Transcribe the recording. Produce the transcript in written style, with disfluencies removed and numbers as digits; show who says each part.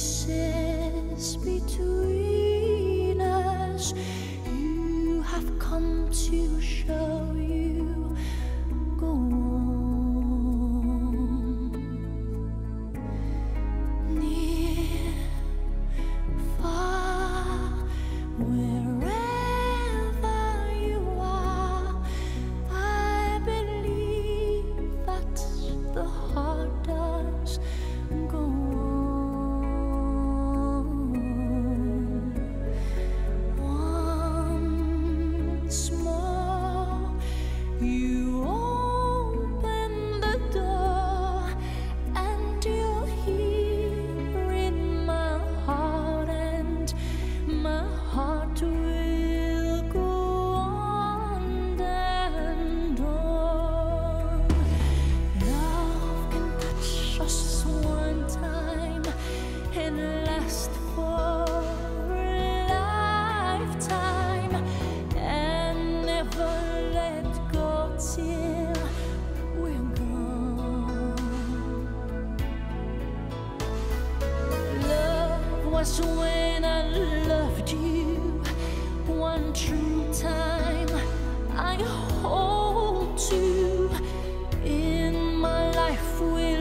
Speaker 1: spaces between us. You have come to show you go on. Near, far, wherever you are, I believe that the heart does go on. Once more, you open the door, and you're here in my heart, and my heart will go on and on. Love can touch us one time and last for a lifetime, and never let go till we're gone. Love was when I loved you one true time. I hold you in my life will